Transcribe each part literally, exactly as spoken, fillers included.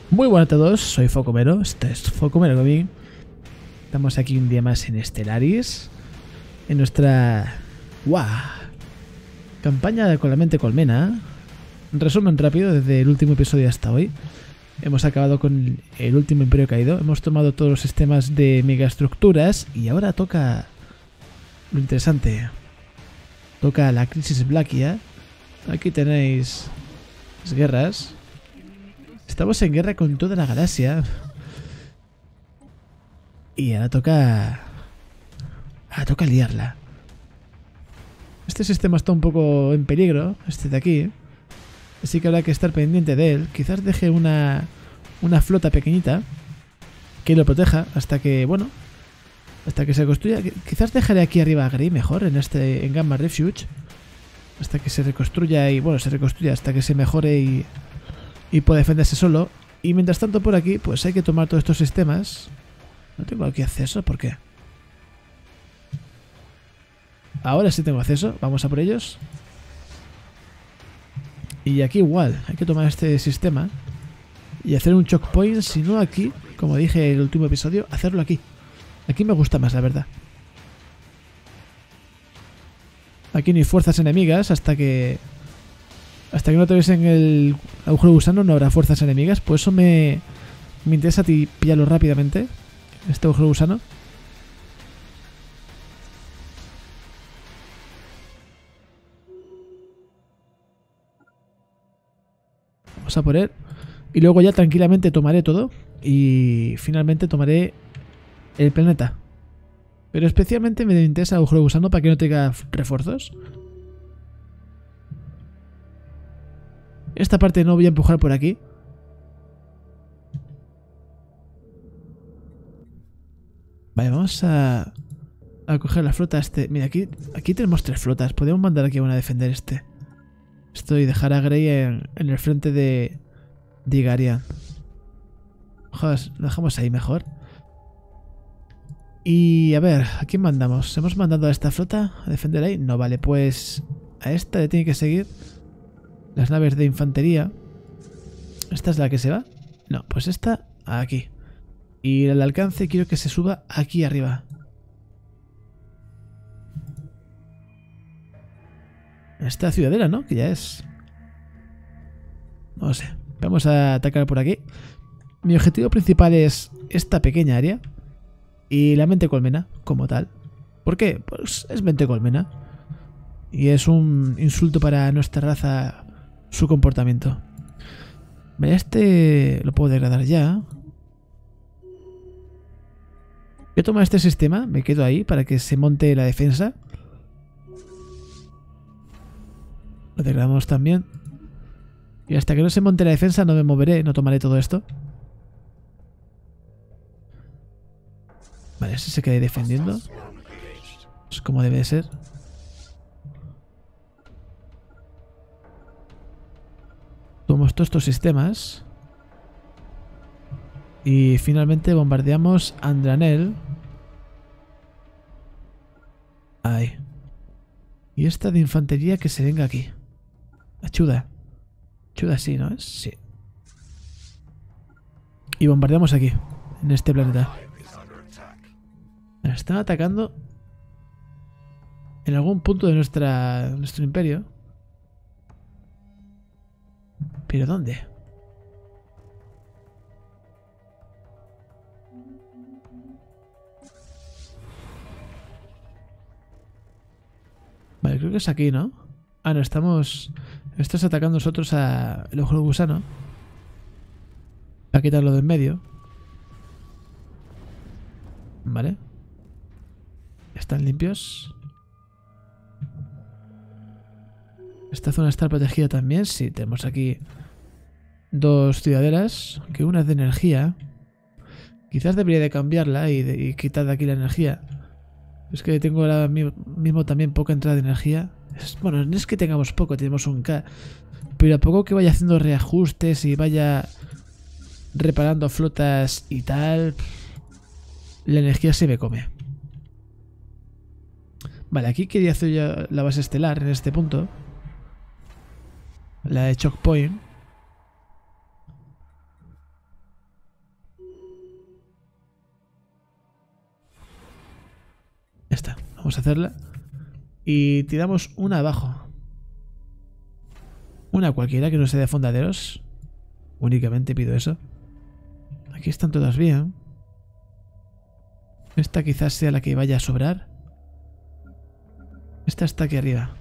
Muy buenas a todos, soy Focomero, esto es Focomero Gaming. Estamos aquí un día más en Stellaris, en nuestra ¡guau! Campaña con la mente colmena. Resumen rápido desde el último episodio hasta hoy. Hemos acabado con el último imperio caído, hemos tomado todos los sistemas de megaestructuras y ahora toca lo interesante. Toca la crisis Blackia. Aquí tenéis las guerras. Estamos en guerra con toda la galaxia. Y ahora toca... Ahora toca liarla. Este sistema está un poco en peligro, este de aquí. Así que habrá que estar pendiente de él. Quizás deje una, una flota pequeñita que lo proteja hasta que, bueno, hasta que se construya. Quizás dejaré aquí arriba a Grey mejor en este en Gamma Refuge. Hasta que se reconstruya y, bueno, se reconstruya hasta que se mejore y... Y puede defenderse solo. Y mientras tanto por aquí, pues hay que tomar todos estos sistemas. No tengo aquí acceso, ¿por qué? Ahora sí tengo acceso, vamos a por ellos. Y aquí igual, hay que tomar este sistema y hacer un choke point, si no aquí, como dije en el último episodio, hacerlo aquí. Aquí me gusta más, la verdad. Aquí no hay fuerzas enemigas hasta que... Hasta que no atraviesen el agujero gusano no habrá fuerzas enemigas. Por eso me, me interesa pillarlo rápidamente. Este agujero gusano. Vamos a por él. Y luego ya tranquilamente tomaré todo. Y finalmente tomaré el planeta. Pero especialmente me interesa el agujero gusano para que no tenga refuerzos. Esta parte no voy a empujar por aquí. Vale, vamos a, a coger la flota este. Mira, aquí, aquí tenemos tres flotas. Podemos mandar aquí a una a defender este. Esto y dejar a Grey en, en el frente de, de Igarian. Joder, lo dejamos ahí mejor. Y a ver, ¿a quién mandamos? ¿Hemos mandado a esta flota a defender ahí? No, vale, pues a esta le tiene que seguir las naves de infantería. ¿Esta es la que se va? No, pues esta aquí. Y el alcance quiero que se suba aquí arriba. Esta ciudadela, ¿no? Que ya es... No sé. Vamos a atacar por aquí. Mi objetivo principal es esta pequeña área. Y la mente colmena, como tal. ¿Por qué? Pues es mente colmena. Y es un insulto para nuestra raza su comportamiento. Vale, este lo puedo degradar ya. Voy a tomar este sistema, me quedo ahí para que se monte la defensa. Lo degradamos también. Y hasta que no se monte la defensa no me moveré, no tomaré todo esto. Vale, este se queda ahí defendiendo. Es como debe de ser. Tomamos todos estos sistemas. Y finalmente bombardeamos Andranel. Ahí. Y esta de infantería que se venga aquí. Achuda. Achuda sí, ¿no es? Sí. Y bombardeamos aquí. En este planeta. Están atacando en algún punto de nuestra, nuestro imperio. ¿Pero dónde? Vale, creo que es aquí, ¿no? Ah, no, estamos... Estás atacando nosotros a el ojo gusano. Para quitarlo de en medio. Vale. ¿Están limpios? ¿Esta zona está protegida también? Sí, tenemos aquí dos ciudadelas, que una es de energía. Quizás debería de cambiarla y, de, y quitar de aquí la energía. Es que tengo ahora mismo también poca entrada de energía. Es, bueno, no es que tengamos poco, tenemos un K. Pero a poco que vaya haciendo reajustes y vaya reparando flotas y tal, la energía se me come. Vale, aquí quería hacer ya la base estelar en este punto. La de Choke Point. Vamos a hacerla. Y tiramos una abajo. Una cualquiera que no sea de fondaderos. Únicamente pido eso. Aquí están todas bien. Esta quizás sea la que vaya a sobrar. Esta está aquí arriba.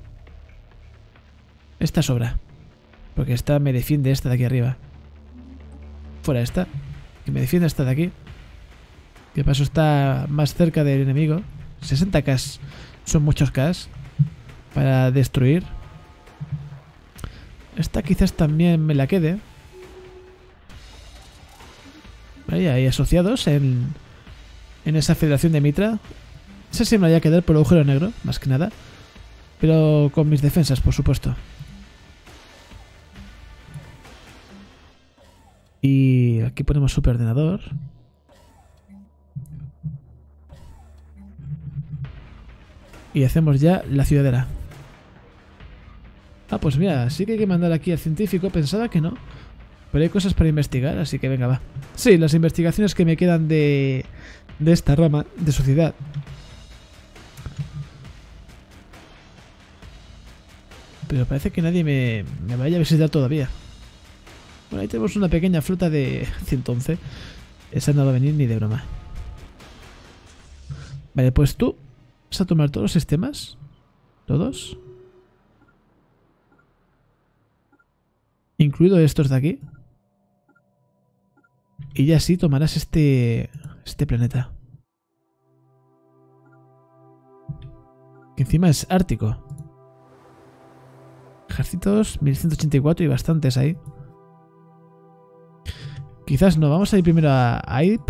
Esta sobra. Porque esta me defiende esta de aquí arriba. Fuera esta. Que me defiende esta de aquí. Que paso está más cerca del enemigo. sesenta K. Son muchos K. Para destruir. Esta quizás también me la quede. Ahí hay asociados en, en esa federación de Mitra. Esa sí me la voy a quedar por el agujero negro, más que nada. Pero con mis defensas, por supuesto. Y aquí ponemos superordenador. Y hacemos ya la ciudadela. Ah, pues mira, sí que hay que mandar aquí al científico. Pensaba que no. Pero hay cosas para investigar, así que venga, va. Sí, las investigaciones que me quedan de, de esta rama de sociedad. Pero parece que nadie me, me vaya a visitar todavía. Bueno, ahí tenemos una pequeña flota de ciento once. Esa no va a venir ni de broma. Vale, pues tú vas a tomar todos los sistemas. Todos. Incluido estos de aquí. Y ya sí tomarás este, este planeta. Que encima es ártico. Ejércitos, mil ciento ochenta y cuatro y bastantes ahí. Quizás no, vamos a ir primero a Aip.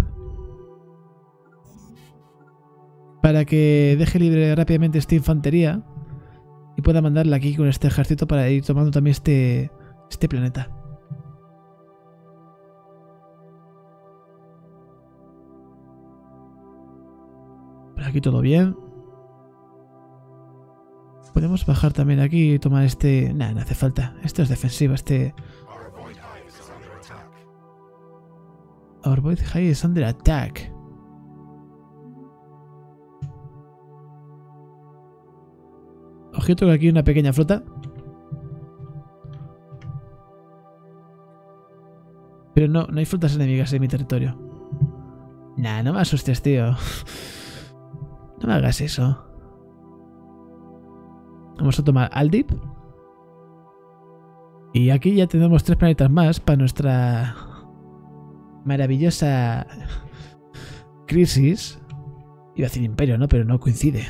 Para que deje libre rápidamente esta infantería. Y pueda mandarla aquí con este ejército para ir tomando también este, este planeta. Por aquí todo bien. Podemos bajar también aquí y tomar este... Nah, no hace falta. Esto es defensivo, este... Our Void High is under attack. Ojito que aquí hay una pequeña flota. Pero no, no hay flotas enemigas en mi territorio. Nah, no me asustes, tío. No me hagas eso. Vamos a tomar Aldip. Y aquí ya tenemos tres planetas más para nuestra maravillosa crisis. Iba a decir imperio, ¿no? Pero no coincide.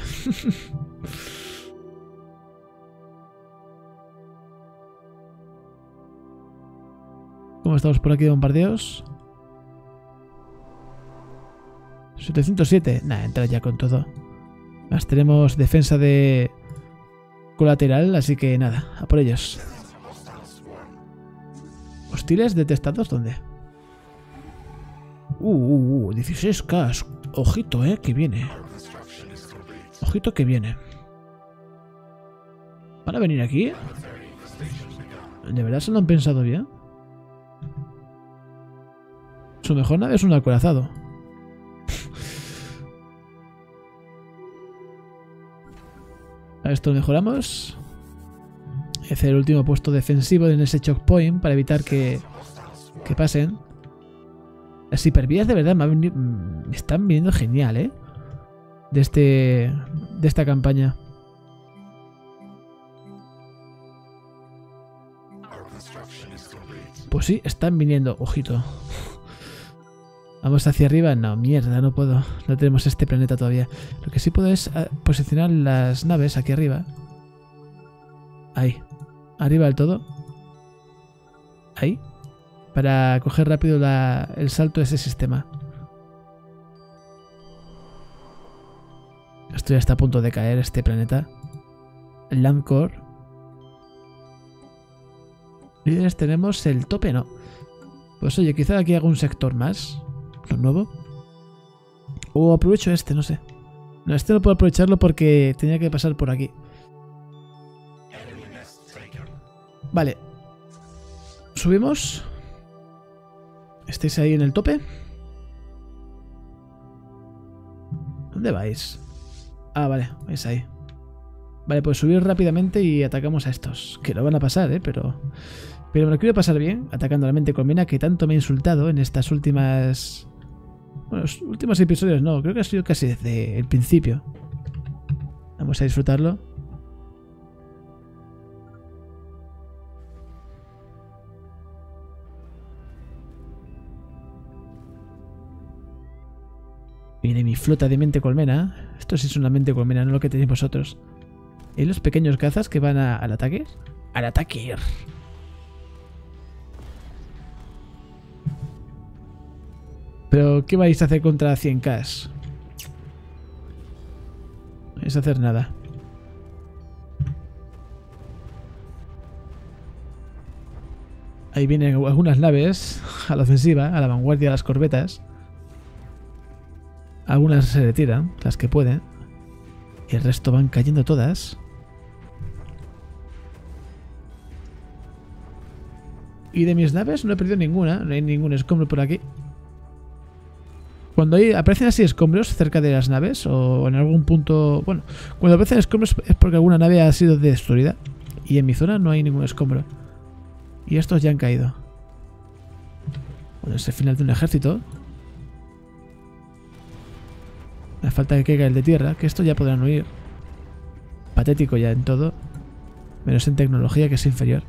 ¿Cómo estamos por aquí de bombardeos? setecientos siete. Nah, entra ya con todo. Más tenemos defensa de colateral, así que nada, a por ellos. ¿Hostiles detectados? ¿Dónde? Uh, uh, uh, dieciséis K. Ojito, eh, que viene. Ojito que viene. ¿Van a venir aquí? ¿De verdad se lo han pensado bien? Su mejor nave es un acorazado. A esto lo mejoramos. Es el último puesto defensivo en ese choke point para evitar que, que pasen. Las hipervías de verdad me, venido, me están viniendo genial, ¿eh? De, este, de esta campaña. Pues sí, están viniendo. Ojito. Vamos hacia arriba. No, mierda, no puedo. No tenemos este planeta todavía. Lo que sí puedo es posicionar las naves aquí arriba. Ahí. Arriba del todo. Ahí. Para coger rápido la, el salto de ese sistema. Esto ya está a punto de caer, este planeta. Landcore. Líderes tenemos el tope, no. Pues oye, quizá aquí hago un sector más. Lo nuevo. O aprovecho este, no sé. No, este no puedo aprovecharlo porque tenía que pasar por aquí. Vale. Subimos. ¿Estáis ahí en el tope? ¿Dónde vais? Ah, vale, es ahí. Vale, pues subir rápidamente y atacamos a estos. Que lo van a pasar, ¿eh? Pero, pero me lo quiero pasar bien atacando a la mente colmena que tanto me ha insultado en estas últimas... Bueno, los últimos episodios no, creo que ha sido casi desde el principio. Vamos a disfrutarlo. Viene mi flota de mente colmena. Esto sí es una mente colmena, no lo que tenéis vosotros. ¿Y los pequeños cazas que van a, al ataque? ¡Al ataque! ¿Pero qué vais a hacer contra cien K? No vais a hacer nada. Ahí vienen algunas naves a la ofensiva, a la vanguardia de las corbetas. Algunas se retiran, las que pueden. Y el resto van cayendo todas. Y de mis naves no he perdido ninguna. No hay ningún escombro por aquí. Cuando hay, aparecen así escombros cerca de las naves o en algún punto... Bueno, cuando aparecen escombros es porque alguna nave ha sido destruida. Y en mi zona no hay ningún escombro. Y estos ya han caído. Bueno, es el final de un ejército. Me falta que caiga el de tierra, que estos ya podrán huir. Patético ya en todo. Menos en tecnología, que es inferior.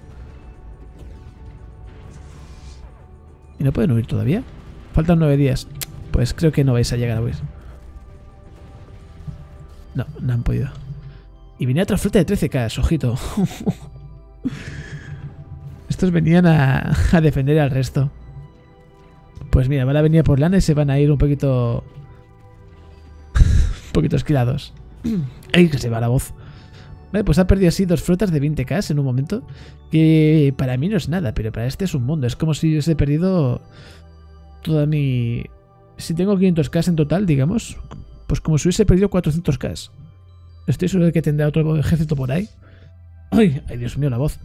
¿Y no pueden huir todavía? Faltan nueve días. Pues creo que no vais a llegar a huir. No, no han podido. Y venía otra flota de trece K, ojito. Estos venían a, a defender al resto. Pues mira, van a venir por lana y se van a ir un poquito... un poquito esquilados. ¡Ay, que se va la voz! Vale, pues ha perdido así dos flotas de veinte K en un momento. Que para mí no es nada, pero para este es un mundo. Es como si hubiese perdido toda mi... Si tengo quinientos K en total, digamos, pues como si hubiese perdido cuatrocientos K. Estoy seguro de que tendrá otro ejército por ahí. ¡Ay! ¡Ay, Dios mío, la voz!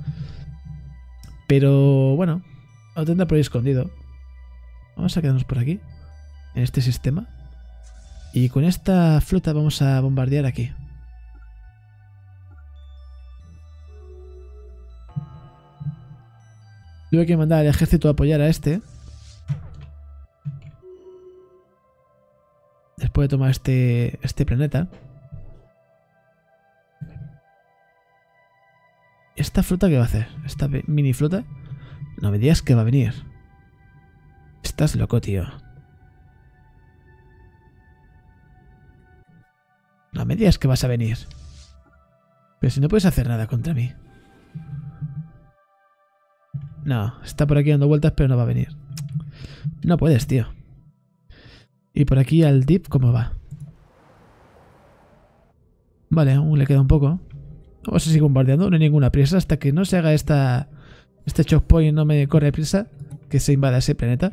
Pero bueno, lo tendrá por ahí escondido. Vamos a quedarnos por aquí, en este sistema. Y con esta flota vamos a bombardear aquí. Tuve que mandar al ejército a apoyar a este. Después de tomar este, este planeta. ¿Esta flota qué va a hacer? ¿Esta mini flota? No me digas que va a venir. Estás loco, tío. No me digas que vas a venir. Pero si no puedes hacer nada contra mí. No, está por aquí dando vueltas, pero no va a venir. No puedes, tío. Y por aquí al Deep, ¿cómo va? Vale, aún le queda un poco. Vamos a seguir bombardeando, no hay ninguna prisa. Hasta que no se haga esta este choke point, no me corre prisa que se invada ese planeta.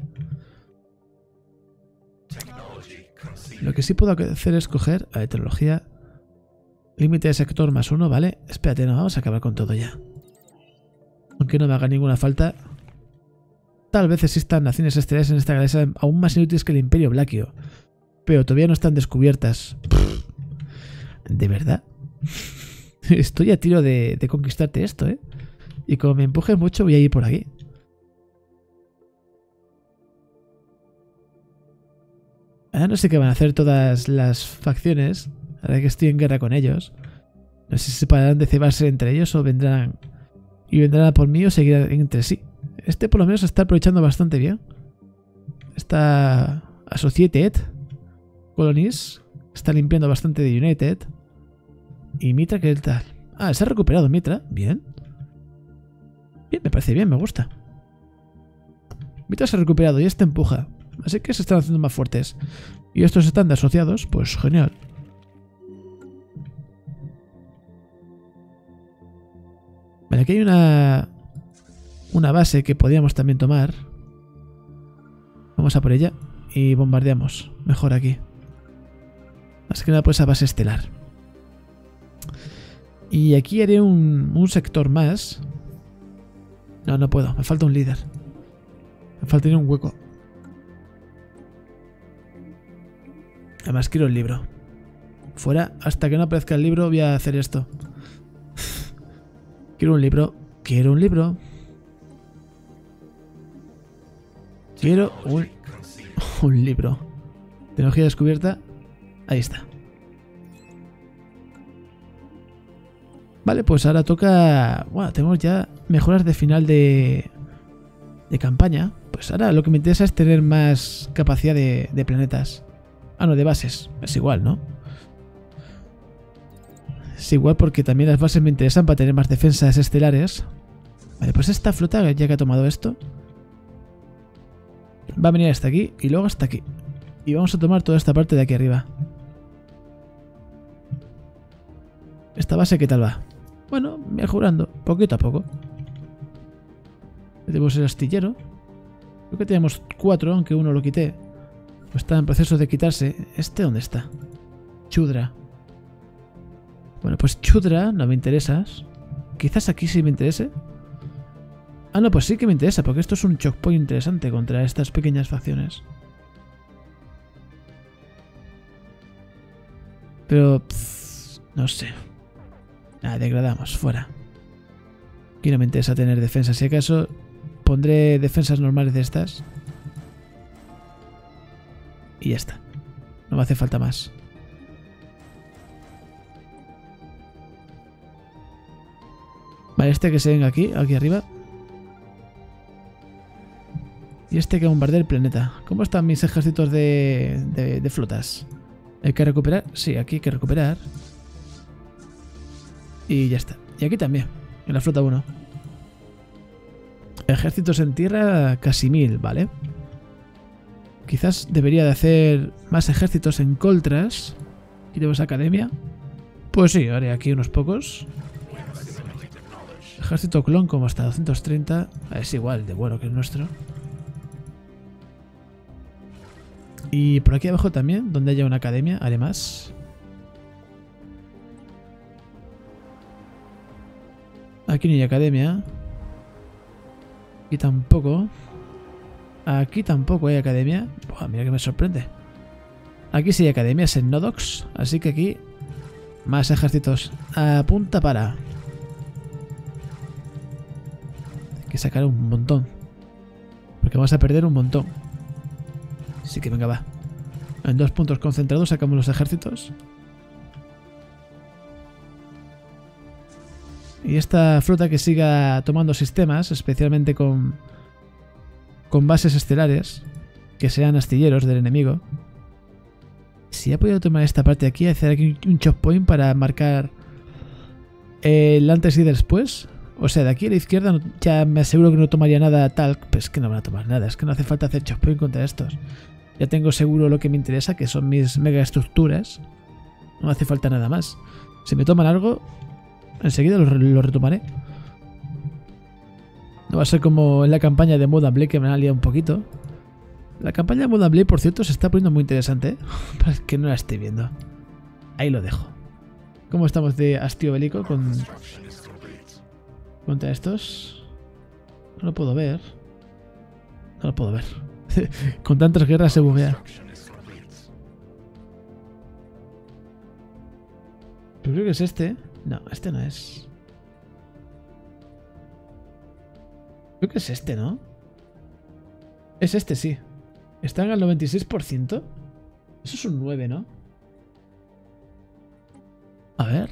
Lo que sí puedo hacer es coger a la tecnología. Límite de sector más uno, ¿vale? Espérate, no, vamos a acabar con todo ya. Aunque no me haga ninguna falta. Tal vez existan naciones estelares en esta galaxia aún más inútiles que el Imperio Blackio. Pero todavía no están descubiertas. ¿De verdad? Estoy a tiro de, de conquistarte esto, ¿eh? Y como me empujes mucho voy a ir por aquí. Ahora no sé qué van a hacer todas las facciones. Ahora que estoy en guerra con ellos. No sé si se pararán de cebarse entre ellos o vendrán... Y vendrán a por mí o seguirán entre sí. Este por lo menos está aprovechando bastante bien. Está Associated Colonies. Está limpiando bastante de United. Y Mitra, ¿qué tal? Ah, se ha recuperado Mitra. Bien. Bien, me parece bien, me gusta. Mitra se ha recuperado y este empuja. Así que se están haciendo más fuertes. Y estos están de asociados, pues genial. Vale, aquí hay una... Una base que podríamos también tomar. Vamos a por ella. Y bombardeamos. Mejor aquí. Más que nada por esa base estelar. Y aquí haré un, un sector más. No, no puedo. Me falta un líder. Me falta un hueco. Además quiero el libro. fuera. Hasta que no aparezca el libro voy a hacer esto. Quiero un libro. Quiero un libro. Quiero un, un libro. Tecnología descubierta. Ahí está. Vale, pues ahora toca... Bueno, tenemos ya mejoras de final de, de campaña. Pues ahora lo que me interesa es tener más capacidad de, de planetas. Ah, no, de bases. Es igual, ¿no? Es igual porque también las bases me interesan para tener más defensas estelares. Vale, pues esta flota, ya que ha tomado esto, va a venir hasta aquí y luego hasta aquí. Y vamos a tomar toda esta parte de aquí arriba. ¿Esta base qué tal va? Bueno, mejorando, poquito a poco. Tenemos el astillero. Creo que tenemos cuatro, aunque uno lo quité. Pues está en proceso de quitarse. ¿Este dónde está? Chudra. Bueno, pues Chudra no me interesas. Quizás aquí sí me interese. Ah, no, pues sí que me interesa, porque esto es un choke point interesante contra estas pequeñas facciones. Pero... Pff, no sé. Ah, degradamos, fuera. Aquí no me interesa tener defensas. Si acaso pondré defensas normales de estas. Y ya está. No me hace falta más. Vale, este que se venga aquí, aquí arriba. Y este que bombardea el planeta. ¿Cómo están mis ejércitos de, de, de flotas? ¿Hay que recuperar? Sí, aquí hay que recuperar. Y ya está. Y aquí también, en la flota uno. Ejércitos en tierra casi mil, ¿vale? Quizás debería de hacer más ejércitos en Coltras. ¿Y tenemos academia? Pues sí, haré aquí unos pocos. Ejército clon como hasta doscientos treinta. Es igual de bueno que el nuestro. Y por aquí abajo también, donde haya una academia, haré más. Aquí no hay academia. Aquí tampoco. Aquí tampoco hay academia. Buah, mira que me sorprende. Aquí sí hay academias en Nodox. Así que aquí más ejércitos. A punta para. Hay que sacar un montón. Porque vamos a perder un montón. Así que venga, va. En dos puntos concentrados sacamos los ejércitos. Y esta flota que siga tomando sistemas, especialmente con, con bases estelares, que sean astilleros del enemigo. Si ha podido tomar esta parte de aquí, hacer aquí un choke point para marcar el antes y después. O sea, de aquí a la izquierda ya me aseguro que no tomaría nada tal. Pero es que no van a tomar nada, es que no hace falta hacer choke point contra estos. Ya tengo seguro lo que me interesa, que son mis mega estructuras. No hace falta nada más. Si me toman algo, enseguida lo, lo retomaré. No va a ser como en la campaña de Mud and Blade, que me han liado un poquito. La campaña de Mud and Blade, por cierto, se está poniendo muy interesante, ¿eh? Para que no la esté viendo. Ahí lo dejo. ¿Cómo estamos de hastío bélico con... contra estos? No lo puedo ver. No lo puedo ver. Con tantas guerras se buguea. Pero creo que es este. No, este no es. Creo que es este, ¿no? Es este, sí. Están al noventa y seis por ciento. Eso es un nueve, ¿no? A ver.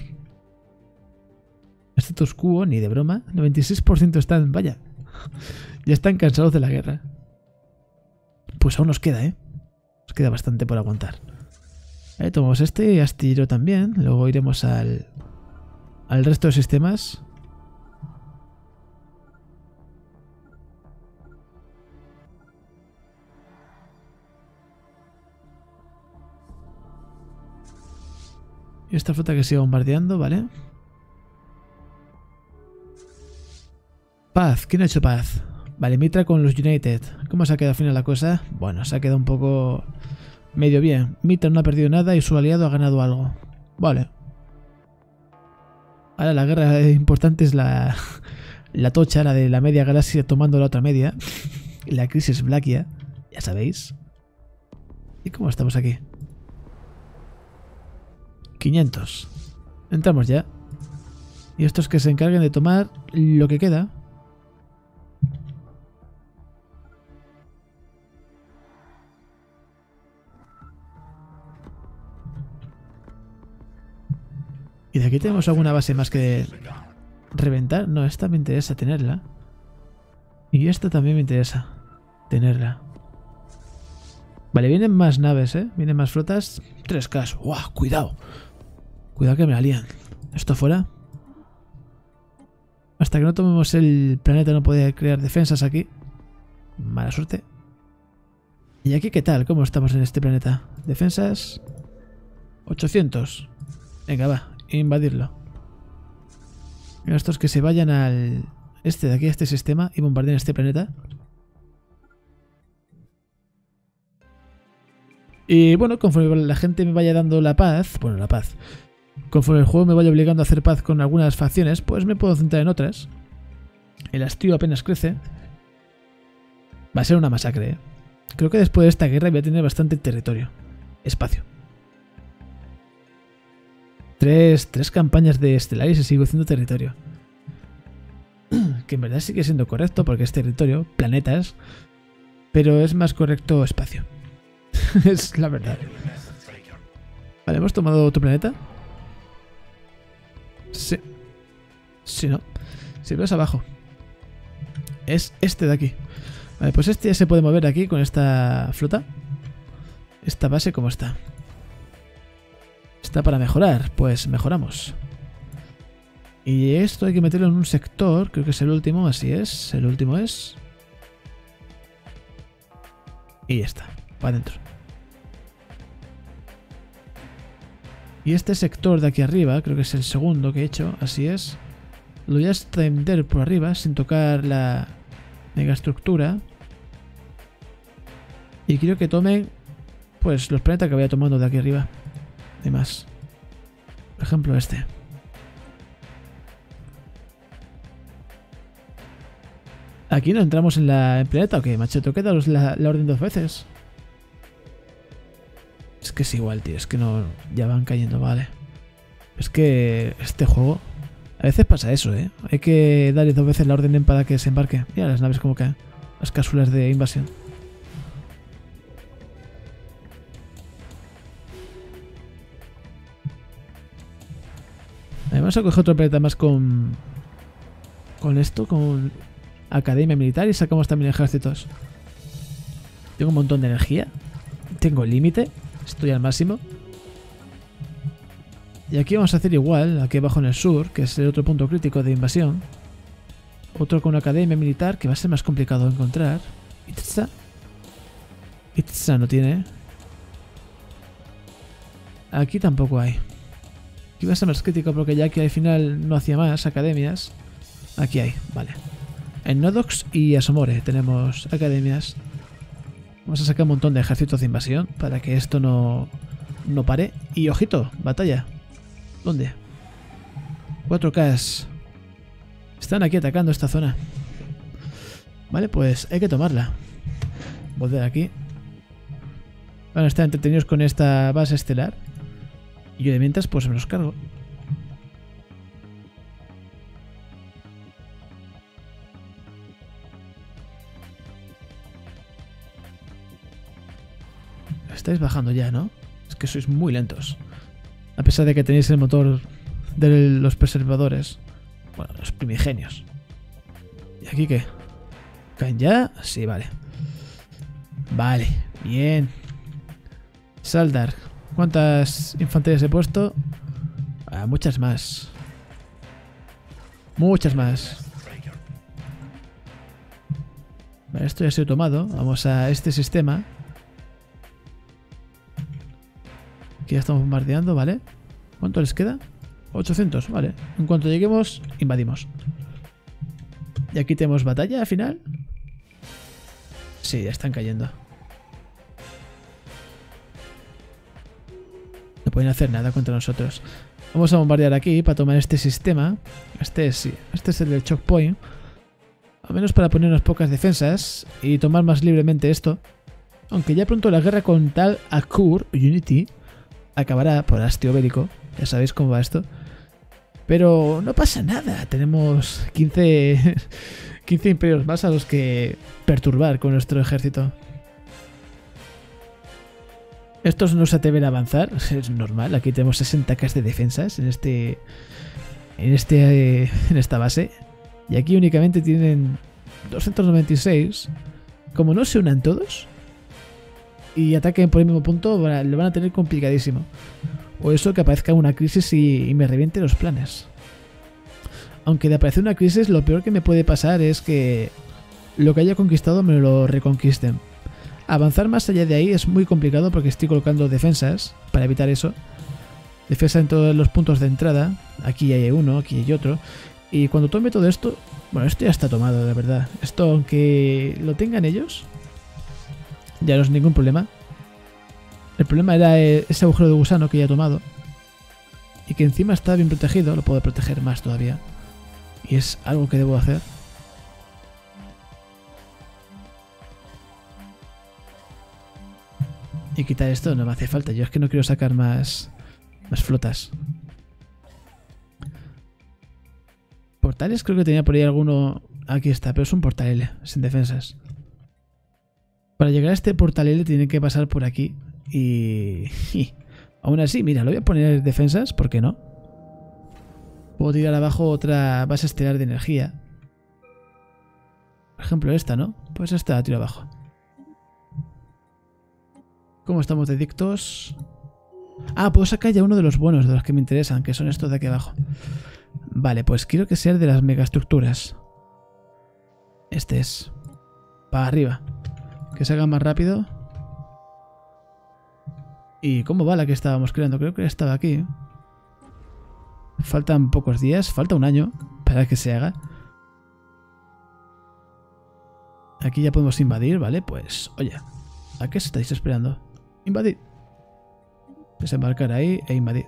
Status quo, ni de broma. noventa y seis por ciento están, vaya. Ya están cansados de la guerra. Pues aún nos queda, ¿eh? Nos queda bastante por aguantar. Ahí tomamos este y astillero también. Luego iremos al, al resto de sistemas. Y esta flota que sigue bombardeando, ¿vale? Paz. ¿Quién ha hecho paz? Vale, Mitra con los United. ¿Cómo se ha quedado al final la cosa? Bueno, se ha quedado un poco... medio bien. Mitra no ha perdido nada y su aliado ha ganado algo. Vale. Ahora la guerra importante es la... la tocha, la de la media galaxia tomando la otra media. La crisis Blackia, ya sabéis. ¿Y cómo estamos aquí? quinientos. Entramos ya. Y estos que se encarguen de tomar lo que queda. ¿Y de aquí tenemos alguna base más que reventar? No, esta me interesa tenerla. Y esta también me interesa tenerla. Vale, vienen más naves, ¿eh? Vienen más flotas. tres K. ¡Guau! Cuidado. Cuidado que me la lían. Esto fuera. Hasta que no tomemos el planeta no puede crear defensas aquí. Mala suerte. ¿Y aquí qué tal? ¿Cómo estamos en este planeta? Defensas... ochocientos. Venga, va. Invadirlo. Estos que se vayan al... Este de aquí, a este sistema, y bombardeen este planeta. Y bueno, conforme la gente me vaya dando la paz... Bueno, la paz... Conforme el juego me vaya obligando a hacer paz con algunas facciones, pues me puedo centrar en otras. El hastío apenas crece. Va a ser una masacre, ¿eh? Creo que después de esta guerra voy a tener bastante territorio. Espacio. Tres, tres campañas de Stellaris y sigo haciendo territorio. Que en verdad sigue siendo correcto porque es territorio, planetas. Pero es más correcto espacio. Es la verdad. Vale, hemos tomado otro planeta. Sí. Sí, no. Si ves abajo. Es este de aquí. Vale, pues este ya se puede mover aquí con esta flota. Esta base, ¿cómo está? Está para mejorar. Pues mejoramos. Y esto hay que meterlo en un sector. Creo que es el último, así es. El último es... Y ya está. Para adentro. Y este sector de aquí arriba, creo que es el segundo que he hecho, así es. Lo voy a extender por arriba sin tocar la megaestructura. Y quiero que tomen pues los planetas que vaya tomando de aquí arriba. Hay más. Por ejemplo este. Aquí no entramos en la en planeta o qué, macheto, ¿qué tal la, la orden dos veces? Es que es igual, tío, es que no... Ya van cayendo, vale. Es que este juego... A veces pasa eso, ¿eh? Hay que darle dos veces la orden para que se embarque. Mira las naves como caen. Las cápsulas de invasión. Vamos a coger otro planeta más con... Con esto, con... Academia militar y sacamos también ejércitos. Tengo un montón de energía. Tengo límite. Estoy al máximo. Y aquí vamos a hacer igual, aquí abajo en el sur, que es el otro punto crítico de invasión. Otro con una academia militar que va a ser más complicado de encontrar. Itza. Itza no tiene. Aquí tampoco hay. Aquí va a ser más crítico porque ya que al final no hacía más academias. Aquí hay, vale. En Nodox y Asomore tenemos academias. Vamos a sacar un montón de ejércitos de invasión para que esto no, no pare. Y ojito, batalla. ¿Dónde? cuatro K. Están aquí atacando esta zona. Vale, pues hay que tomarla. Volver aquí. Van a estar entretenidos con esta base estelar. Y yo de mientras pues me los cargo. Estáis bajando ya, ¿no? Es que sois muy lentos. A pesar de que tenéis el motor de los preservadores. Bueno, los primigenios. ¿Y aquí qué? ¿Caen ya? Sí, vale. Vale, bien. Saldar. ¿Cuántas infanterías he puesto? Ah, muchas más. Muchas más. Vale, esto ya ha sido tomado. Vamos a este sistema. Aquí ya estamos bombardeando, ¿vale? ¿Cuánto les queda? ochocientos, vale. En cuanto lleguemos, invadimos. Y aquí tenemos batalla al final. Sí, ya están cayendo. No pueden hacer nada contra nosotros. Vamos a bombardear aquí para tomar este sistema. Este es, sí, este es el del choke point. Al menos para poner unas pocas defensas y tomar más libremente esto. Aunque ya pronto la guerra con Tal Akur Unity acabará por hastio bélico. Ya sabéis cómo va esto. Pero no pasa nada. Tenemos quince, quince imperios más a los que perturbar con nuestro ejército. Estos no se atreven a avanzar. Es normal. Aquí tenemos sesenta K de defensas en este, en este, eh, en esta base. Y aquí únicamente tienen doscientos noventa y seis. Como no se unan todos y ataquen por el mismo punto, lo van a tener complicadísimo. O eso, que aparezca una crisis y, y me reviente los planes. Aunque de aparecer una crisis, lo peor que me puede pasar es que lo que haya conquistado me lo reconquisten. Avanzar más allá de ahí es muy complicado porque estoy colocando defensas para evitar eso. Defensa en todos los puntos de entrada. Aquí hay uno, aquí hay otro. Y cuando tome todo esto... Bueno, esto ya está tomado, de verdad. Esto, aunque lo tengan ellos, ya no es ningún problema. El problema era ese agujero de gusano que ya he tomado. Y que encima está bien protegido. Lo puedo proteger más todavía. Y es algo que debo hacer. Y quitar esto no me hace falta. Yo es que no quiero sacar más, más flotas. Portales creo que tenía por ahí alguno. Aquí está, pero es un portal L, sin defensas. Para llegar a este portal L tienen que pasar por aquí. Y... y aún así, mira, lo voy a poner defensas, ¿por qué no? Puedo tirar abajo otra base estelar de energía. Por ejemplo esta, ¿no? Pues esta la tiro abajo. ¿Cómo estamos de dictos? Ah, puedo sacar ya uno de los buenos, de los que me interesan, que son estos de aquí abajo. Vale, pues quiero que sea de las megaestructuras. Este es. Para arriba. Que se haga más rápido. ¿Y cómo va la que estábamos creando? Creo que estaba aquí. Faltan pocos días. Falta un año para que se haga. Aquí ya podemos invadir, ¿vale? Pues, oye, ¿a qué estáis esperando? Invadir. Desembarcar ahí e invadir.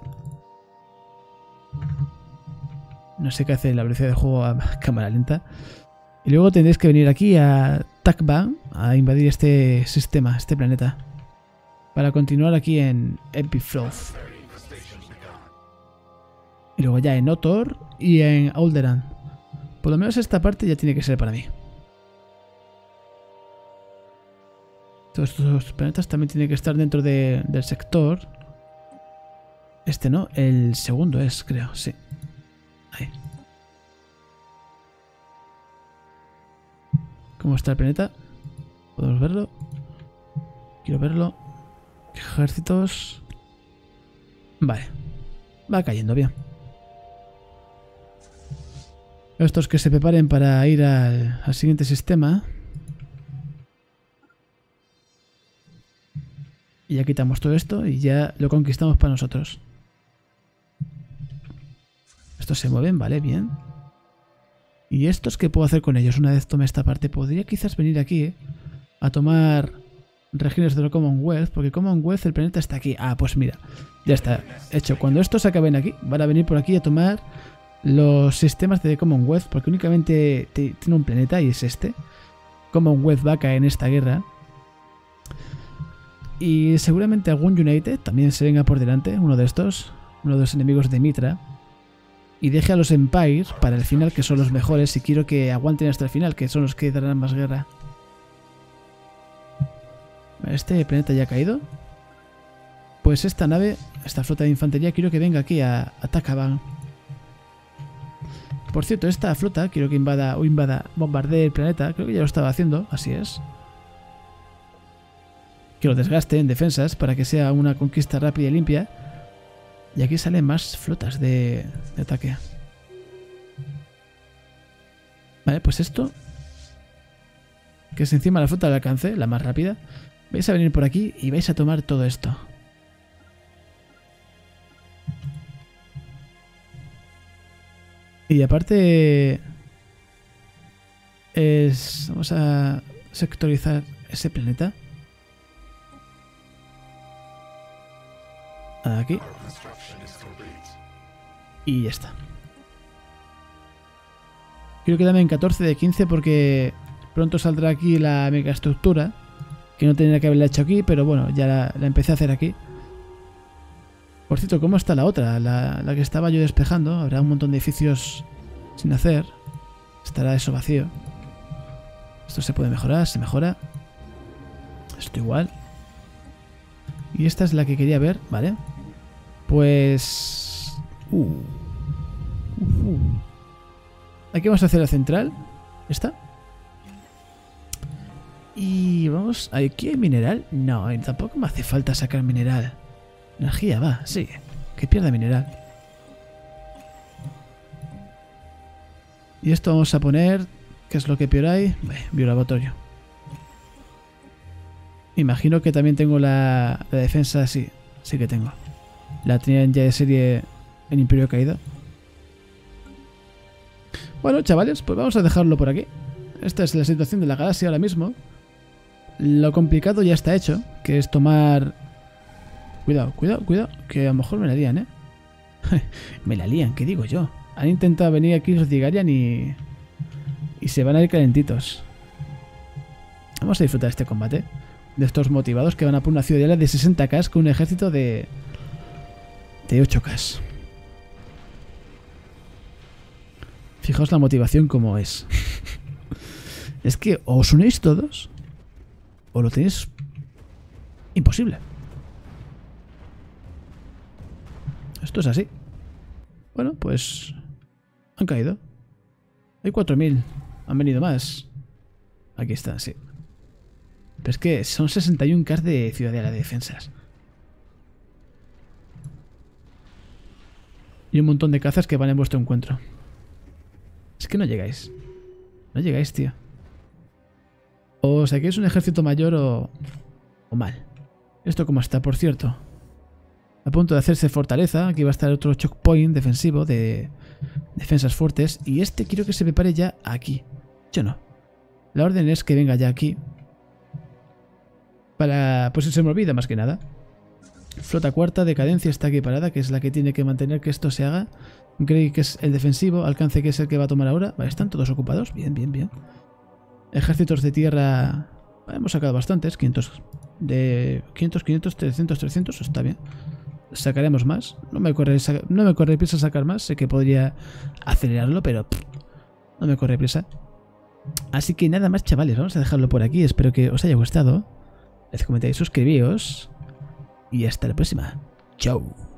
No sé qué hace la velocidad de juego a cámara lenta. Y luego tendréis que venir aquí a Takban a invadir este sistema, este planeta. Para continuar aquí en Epifrost. Y luego ya en Otor y en Alderaan. Por lo menos esta parte ya tiene que ser para mí. Todos estos planetas también tienen que estar dentro de, del sector. Este no, el segundo es, creo, sí. Ahí. ¿Cómo está el planeta? ¿Podemos verlo? Quiero verlo. Ejércitos. Vale. Va cayendo bien. Estos que se preparen para ir al, al siguiente sistema. Y ya quitamos todo esto y ya lo conquistamos para nosotros. Estos se mueven, vale, bien. ¿Y estos qué puedo hacer con ellos una vez tome esta parte? Podría quizás venir aquí, ¿eh? A tomar regiones de la Commonwealth, porque Commonwealth, el planeta está aquí. Ah, pues mira, ya está hecho. Cuando estos acaben aquí, van a venir por aquí a tomar los sistemas de Commonwealth, porque únicamente tiene un planeta y es este. Commonwealth va a caer en esta guerra. Y seguramente algún United también se venga por delante, uno de estos, uno de los enemigos de Mitra. Y deje a los Empire para el final, que son los mejores, y quiero que aguanten hasta el final, que son los que darán más guerra. Este planeta ya ha caído. Pues esta nave, esta flota de infantería, quiero que venga aquí a, a Takban. Por cierto, esta flota quiero que invada o invada, bombardee el planeta. Creo que ya lo estaba haciendo, así es. Que lo desgaste en defensas para que sea una conquista rápida y limpia. Y aquí salen más flotas de, de ataque. Vale, pues esto, que es encima la flota del alcance, la más rápida. Vais a venir por aquí y vais a tomar todo esto. Y aparte es, vamos a sectorizar ese planeta. Aquí. Y ya está. Quiero quedarme en catorce de quince porque pronto saldrá aquí la megaestructura, que no tendría que haberla hecho aquí, pero bueno, ya la, la empecé a hacer aquí. Por cierto, ¿cómo está la otra? La, la que estaba yo despejando. Habrá un montón de edificios sin hacer. Estará eso vacío. Esto se puede mejorar, se mejora. Esto igual. Y esta es la que quería ver, ¿vale? Pues... Uh. Uh, uh. Aquí vamos a hacer la central. ¿Esta? Y vamos... ¿Aquí hay mineral? No, tampoco me hace falta sacar mineral. Energía, va, sí. Que pierda mineral. Y esto vamos a poner... ¿Qué es lo que peor hay? Biolaboratorio. Imagino que también tengo la, la defensa, sí. Sí que tengo. La tenía ya de serie en Imperio Caído. Bueno, chavales, pues vamos a dejarlo por aquí. Esta es la situación de la galaxia ahora mismo. Lo complicado ya está hecho, que es tomar... Cuidado, cuidado, cuidado, que a lo mejor me la lían, ¿eh? Me la lían, ¿qué digo yo? Han intentado venir aquí los Digarian y... Y se van a ir calentitos. Vamos a disfrutar este combate. De estos motivados que van a por una ciudadela de sesenta K con un ejército de... De ocho K. Fijaos la motivación como es. Es que o os unéis todos o lo tenéis imposible. Esto es así. Bueno, pues han caído. Hay cuatro mil. Han venido más. Aquí están, sí. Pero es que son sesenta y uno K de ciudadela de defensas. Y un montón de cazas que van en vuestro encuentro. Es que no llegáis. No llegáis, tío. O sea que es un ejército mayor o... O mal. ¿Esto cómo está, por cierto? A punto de hacerse fortaleza. Aquí va a estar otro choke point defensivo de defensas fuertes. Y este quiero que se prepare ya aquí. Yo no. La orden es que venga ya aquí. Para... Pues se me olvida más que nada. Flota cuarta, decadencia está aquí parada, que es la que tiene que mantener que esto se haga. Grey, que es el defensivo. Alcance, que es el que va a tomar ahora. Vale, están todos ocupados. Bien, bien, bien. Ejércitos de tierra... Hemos sacado bastantes. quinientos... De quinientos, quinientos, trescientos, trescientos. Está bien. Sacaremos más. No me corre, no me corre prisa sacar más. Sé que podría acelerarlo, pero... Pff, no me corre prisa. Así que nada más, chavales. Vamos a dejarlo por aquí. Espero que os haya gustado. Les comentáis, suscribíos. Y hasta la próxima. Chao.